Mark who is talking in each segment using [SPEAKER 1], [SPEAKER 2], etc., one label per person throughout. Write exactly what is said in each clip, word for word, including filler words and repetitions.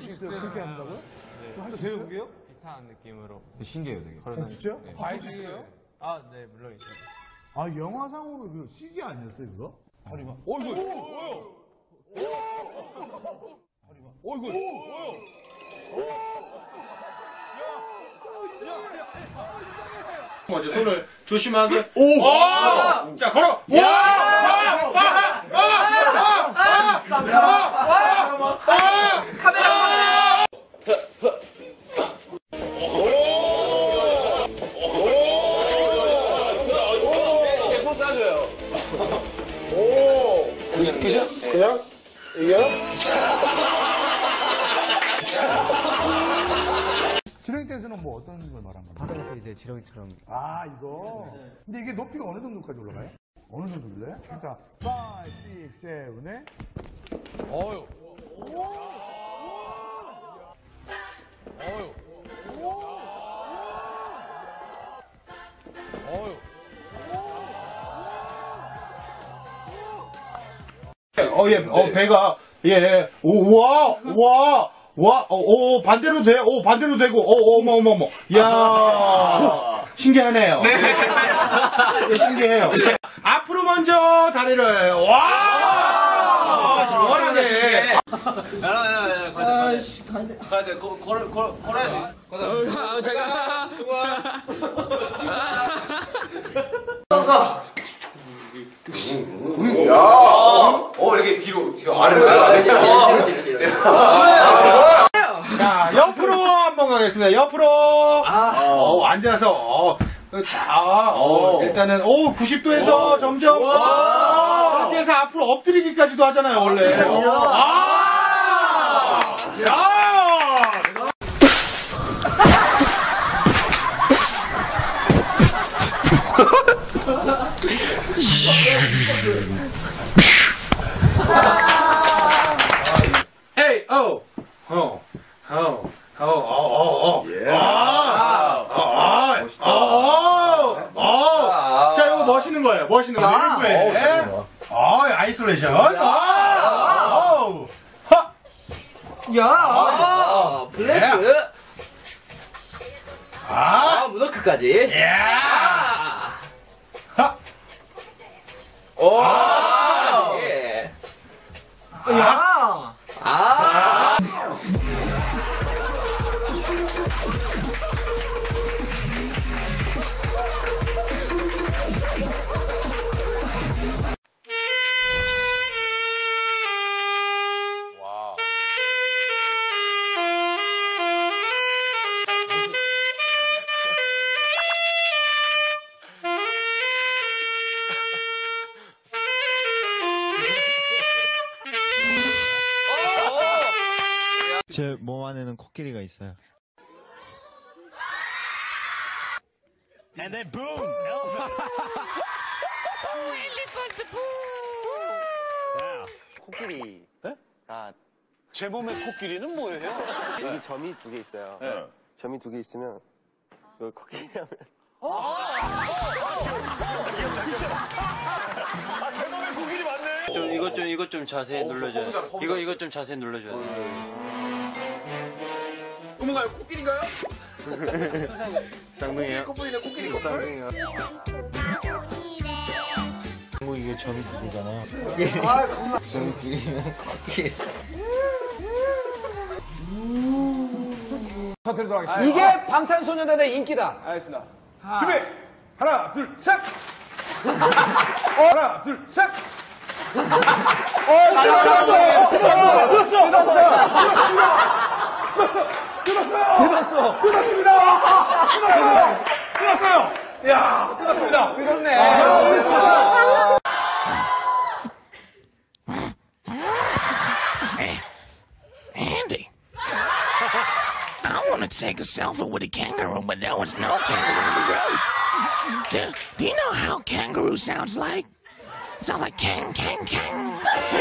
[SPEAKER 1] 그렇게 한다고요?
[SPEAKER 2] 네.
[SPEAKER 1] 한번 배워볼게요?
[SPEAKER 2] 비슷한 느낌으로.
[SPEAKER 3] 신기해요, 되게.
[SPEAKER 1] 어, 진짜?
[SPEAKER 2] 네.
[SPEAKER 1] 봐주세요.
[SPEAKER 2] 아, 네, 물론이죠.
[SPEAKER 1] 아, 영화상으로 그 씨지 아니었어요, 그거?
[SPEAKER 4] 허리만. 어이구! 어이구! 어이구!
[SPEAKER 5] 먼저 손을 조심하게. 오! 와! 자, 걸어! 와! 와! 와! 와!
[SPEAKER 6] 카메라!
[SPEAKER 5] 포스 하줘요. 오! 그냥? 그냥? 이게요?
[SPEAKER 1] 지렁이 댄스는 뭐 어떤 걸 말한 건가요?
[SPEAKER 3] 바닥에서 이제 지렁이처럼.
[SPEAKER 1] 아, 이거. 근데 이게 높이가 어느 정도까지 올라가요? 어느 정도 올라요? 자, 오, 육, 칠, 팔.
[SPEAKER 4] 어유.
[SPEAKER 1] 오!
[SPEAKER 4] 어유.
[SPEAKER 1] 오!
[SPEAKER 4] 어유.
[SPEAKER 5] 어, 예, 어, 배가, 예, 오, 와, 와, 와, 어, 오, 반대로 돼, 오, 반대로 되고, 오, 어머, 어머, 어머. 이야, 신기하네요. 네. 신기해요. 앞으로 먼저 다리를, 와, 시원하게.
[SPEAKER 6] 야야야야 가자 가자 가야 돼 걸어 걸어 걸어야 돼 가자 제가 야, 어 이렇게 뒤로 뒤로 아래로
[SPEAKER 5] 자, 옆으로 한번 가겠습니다. 옆으로. 어, 앉아서. 어, 자, 어, 일단은, 오, 구십 도에서 점점. 그렇게 해서 앞으로 엎드리기까지도 하잖아요, 원래. 아! 야! 에이, 어, 어, 어, 어, 어, 어, 어. 예. 아, 아, 아, 어, 어. 자, 이거 멋있는 거예요. 멋있는 거. 리빙구에. 아, 아이솔레이션. 아, 어우. 하.
[SPEAKER 6] 야 블랙
[SPEAKER 5] 아,
[SPEAKER 6] 아 무너크까지
[SPEAKER 5] 야. 하.
[SPEAKER 6] 오
[SPEAKER 5] 아.
[SPEAKER 6] 예.
[SPEAKER 5] 야.
[SPEAKER 6] 아
[SPEAKER 7] 제 몸 안에는 코끼리가 있어요.
[SPEAKER 8] And then boom! Elephant.
[SPEAKER 9] 코끼리. 네? 아, 제 몸의 코끼리는 뭐예요? 여기 점이 두 개 있어요. 네. 점이 두 개 있으면 여기 코끼리라면.
[SPEAKER 8] 아, 제 몸에 코끼리 맞네.
[SPEAKER 7] 좀 이것 좀 이것 좀 자세히 눌러줘야 돼. 이거 이것 좀 자세히 눌러줘야 돼.
[SPEAKER 6] 어머가요 코끼리인가요?
[SPEAKER 7] 쌍둥이에요?
[SPEAKER 6] 코끼리네 코끼리 커플?
[SPEAKER 7] 쌍둥이에요. 뭐 이게 점이 두 개잖아요. 점이 두 개면 코끼리.
[SPEAKER 4] 파트로 하겠습니다.
[SPEAKER 3] 이게 방탄소년단의 인기다.
[SPEAKER 4] 알겠습니다. 준비! 하나, 둘, 셋! 하나, 둘, 셋!
[SPEAKER 3] 뜯었어.
[SPEAKER 4] 끝났습니다! 끝났어요! 끝났어요! 이야, 끝났습니다!
[SPEAKER 3] 뜯었네.
[SPEAKER 8] Andy, I want to take a selfie with a kangaroo, but there was no kangaroo on the road. Do, do you know how kangaroo sounds like? It sounds like kang, kang, kang.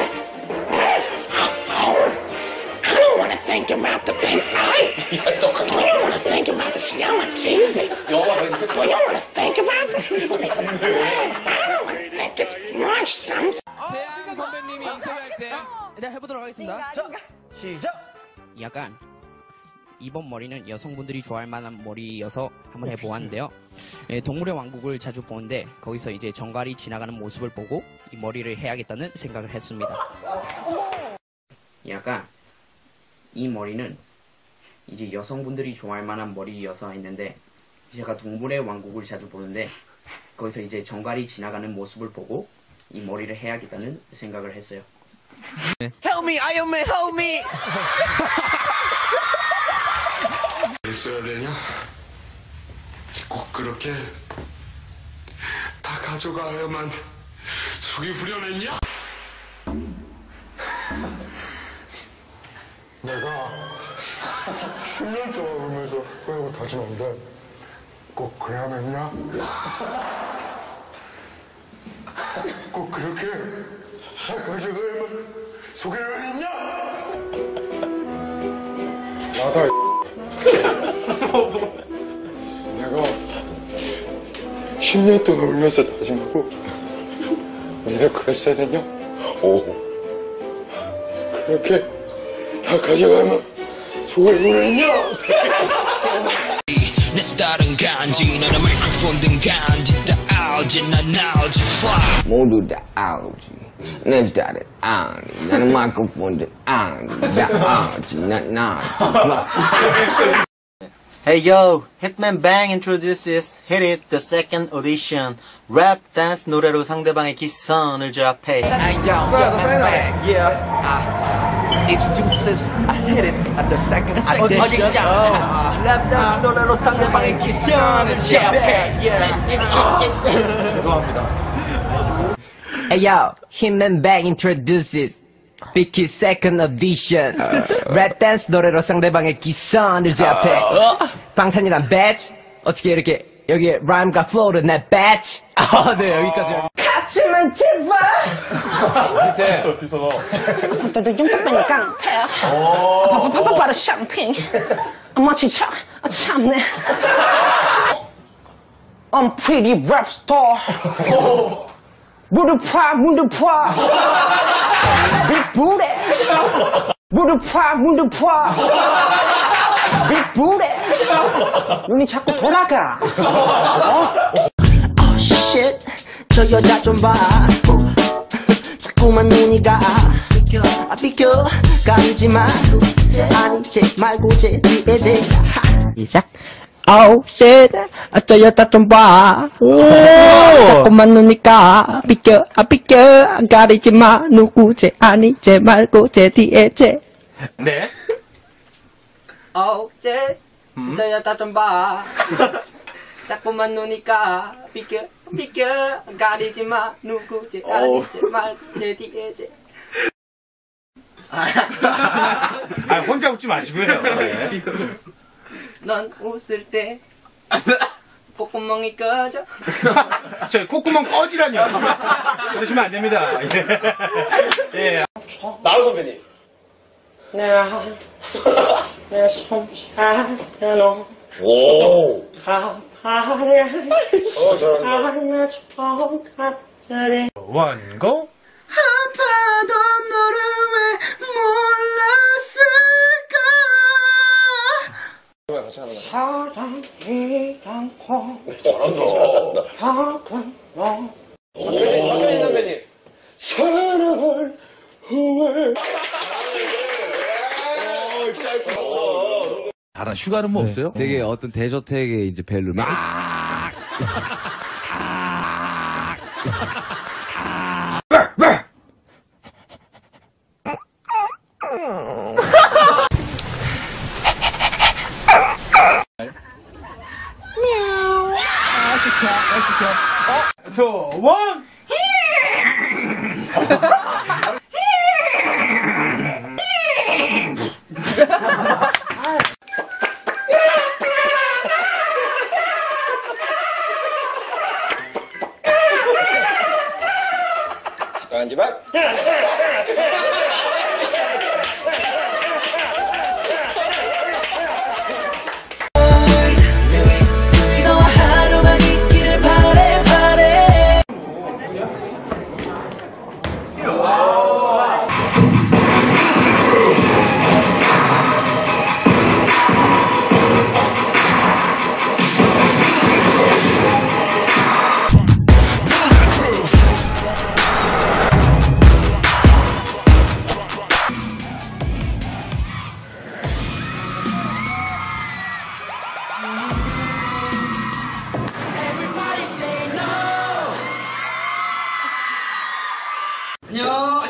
[SPEAKER 8] I don't want to think about the big night. I don't want to think about the snow on T V. Do you want to think about it? I don't want to think it's my son's.
[SPEAKER 3] 대한 선배님이 인터뷰할 때 일단 해보도록 하겠습니다. 자, 시작.
[SPEAKER 10] 약간 이번 머리는 여성분들이 좋아할 만한 머리여서 한번 해보았는데요. 예, 동물의 왕국을 자주 보는데 거기서 이제 정갈이 지나가는 모습을 보고 이 머리를 해야겠다는 생각을 했습니다. 약간 이 머리는 이제 여성분들이 좋아할 만한 머리여서 했는데 제가 동물의 왕국을 자주 보는데 거기서 이제 정갈이 지나가는 모습을 보고 이 머리를 해야겠다는 생각을 했어요.
[SPEAKER 9] Help me, Iron Man, help me!
[SPEAKER 11] 있어야 되냐? 꼭 그렇게 다 가져가야만 속이 후련했냐?
[SPEAKER 12] 내가 십 년 동안 울면서 후회하고 다짐한데 꼭 그래야만 했냐? 꼭 그렇게 다 가져가야만 속이 후련했냐? 나다 내가 십 년 동안 울면서 다짐하고 니네 그랬어야 되냐? 오 그렇게 다 가져가면 속을 후련했냐?
[SPEAKER 8] 내 스타일은 간지 너는 마이크로폰 든 간지 다 알지 난 알지 fuck
[SPEAKER 13] 모두 다 알지 내 스타일은 알지 나는 마이크로폰 든 알지 다 알지 난 알지 fuck.
[SPEAKER 7] Hey yo, Hitman Bang introduces Hit It the second audition. Rap dance 노래로 상대방의 기선을 제압해. Hey yo, Hitman Bang, yeah. Uh, introduces I Hit It at the second audition. Oh, rap dance 노래로 상대방의 기선을 제압해. Yeah. 죄송합니다.
[SPEAKER 14] Hey yo, Hitman Bang introduces Vicky second audition. Rap dance 노래로 상대방의 기선을 제압해. 방탄이란 배지 어떻게 이렇게 여기 라임과 플로우를 내 배지. 아, 네 여기까지.
[SPEAKER 15] 하지만 제발.
[SPEAKER 5] 비슷해. 비슷하다.
[SPEAKER 15] 손톱도 용접하니 깡패. 파파파파파라 샴페인. 마치 참 참네. I'm pretty rap star. 무릎 파 무릎 파. 빅부레. 무릎 파 무릎 파. 빅부레. 눈이 자꾸 돌아가. Oh shit. 저 여자 좀 봐. 자꾸만 눈이 가. 비켜 아 비켜 가리지 마. 아니 쟤 말고 쟤 뒤에 쟤. 시작. Oh shit, 저 여자 좀 봐. 자꾸만 눈이 가. 비켜, 아 비켜, 가리지 마. 누구 쟤 아니 쟤 말고 쟤 뒤에 쟤.
[SPEAKER 5] 네.
[SPEAKER 14] Oh shit, 저 여자 좀 봐. 자꾸만 눈이 가. 비켜, 비켜, 가리지 마. 누구 쟤 아니 쟤 말고 쟤 뒤에 쟤.
[SPEAKER 5] 아 혼자 웃지 마시고요. 네.
[SPEAKER 14] 넌 웃을 때 콧구멍이 꺼져.
[SPEAKER 5] 저 콧구멍 꺼지라뇨. 그러시면 안 됩니다. 예. 예.
[SPEAKER 9] 나로 선배님.
[SPEAKER 15] 내가 내 손자로
[SPEAKER 9] 오.
[SPEAKER 15] 가파래
[SPEAKER 9] 어, 잘한다.
[SPEAKER 15] 안아줘 가짜리
[SPEAKER 5] 원고.
[SPEAKER 15] 아파도 너를 왜 몰랐을까 사랑이란 거
[SPEAKER 9] 잘한다.
[SPEAKER 15] 작은 너
[SPEAKER 9] 박효신 선배님.
[SPEAKER 15] 사랑을 후회
[SPEAKER 16] 다른 휴가는 뭐 없어요? 되게 어떤 대저택에 이제 벨을 막
[SPEAKER 5] 투, 원.
[SPEAKER 9] 집안집안.
[SPEAKER 10] 안녕.